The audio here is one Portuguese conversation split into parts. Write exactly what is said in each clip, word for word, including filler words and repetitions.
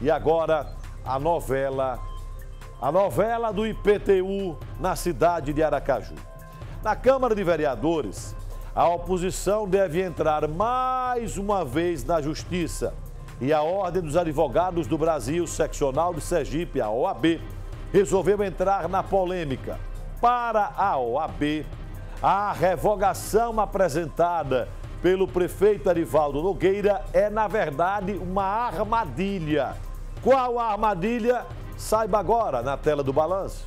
E agora a novela, a novela do I P T U na cidade de Aracaju. Na Câmara de Vereadores, a oposição deve entrar mais uma vez na Justiça. E a Ordem dos Advogados do Brasil, seccional de Sergipe, a O A B, resolveu entrar na polêmica. Para a O A B, a revogação apresentada pelo prefeito Arivaldo Nogueira é, na verdade, uma armadilha. Qual a armadilha? Saiba agora na tela do balanço.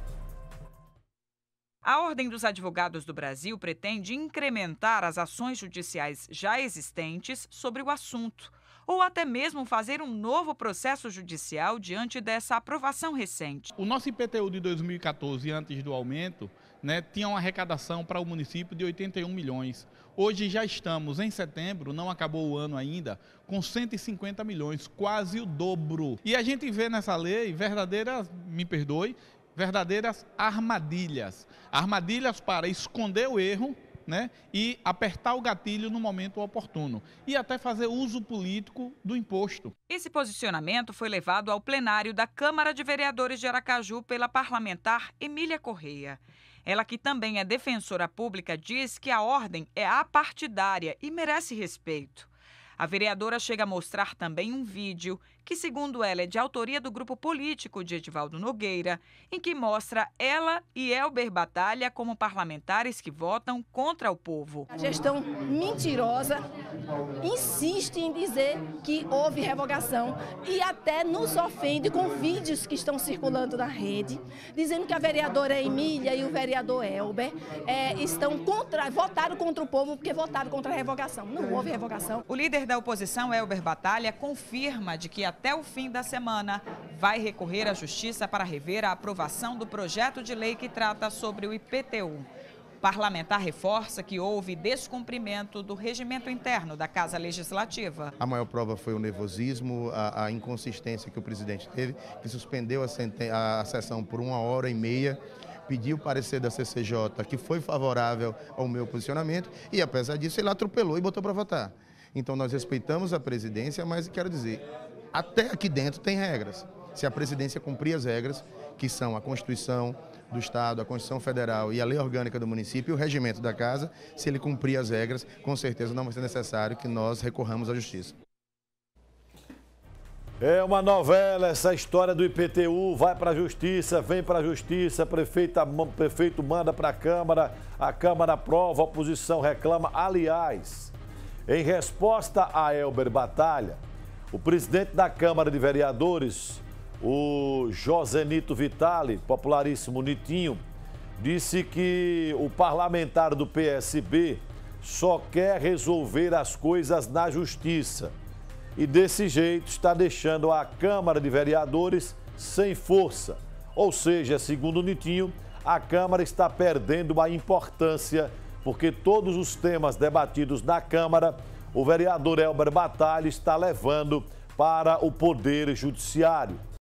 A Ordem dos Advogados do Brasil pretende incrementar as ações judiciais já existentes sobre o assunto, ou até mesmo fazer um novo processo judicial diante dessa aprovação recente. O nosso I P T U de dois mil e quatorze, antes do aumento, né, tinha uma arrecadação para o município de oitenta e um milhões. Hoje já estamos em setembro, não acabou o ano ainda, com cento e cinquenta milhões, quase o dobro. E a gente vê nessa lei verdadeiras, me perdoe, verdadeiras armadilhas. Armadilhas para esconder o erro, né, e apertar o gatilho no momento oportuno e até fazer uso político do imposto. Esse posicionamento foi levado ao plenário da Câmara de Vereadores de Aracaju pela parlamentar Emília Correia. Ela, que também é defensora pública, diz que a ordem é apartidária e merece respeito. A vereadora chega a mostrar também um vídeo que, segundo ela, é de autoria do grupo político de Edivaldo Nogueira, em que mostra ela e Elber Batalha como parlamentares que votam contra o povo. A gestão mentirosa insiste em dizer que houve revogação e até nos ofende com vídeos que estão circulando na rede, dizendo que a vereadora Emília e o vereador Elber é, estão contra, votaram contra o povo porque votaram contra a revogação. Não houve revogação. O líder da oposição, Elber Batalha, confirma de que até o fim da semana vai recorrer à Justiça para rever a aprovação do projeto de lei que trata sobre o I P T U. O parlamentar reforça que houve descumprimento do regimento interno da Casa Legislativa. A maior prova foi o nervosismo, a, a inconsistência que o presidente teve, que suspendeu a, a sessão por uma hora e meia, pediu o parecer da C C J, que foi favorável ao meu posicionamento, e apesar disso ele atropelou e botou para votar. Então nós respeitamos a presidência, mas quero dizer, até aqui dentro tem regras. Se a presidência cumprir as regras, que são a Constituição do Estado, a Constituição Federal e a Lei Orgânica do município e o regimento da casa, se ele cumprir as regras, com certeza não vai ser necessário que nós recorramos à Justiça. É uma novela essa história do I P T U, vai para a Justiça, vem para a Justiça, prefeita, prefeito manda para a Câmara, a Câmara aprova, a oposição reclama. Aliás, em resposta a Elber Batalha, o presidente da Câmara de Vereadores, o Josenito Vitali, popularíssimo Nitinho, disse que o parlamentar do P S B só quer resolver as coisas na Justiça. E desse jeito está deixando a Câmara de Vereadores sem força. Ou seja, segundo o Nitinho, a Câmara está perdendo a importância porque todos os temas debatidos na Câmara, o vereador Elber Batalha está levando para o Poder Judiciário.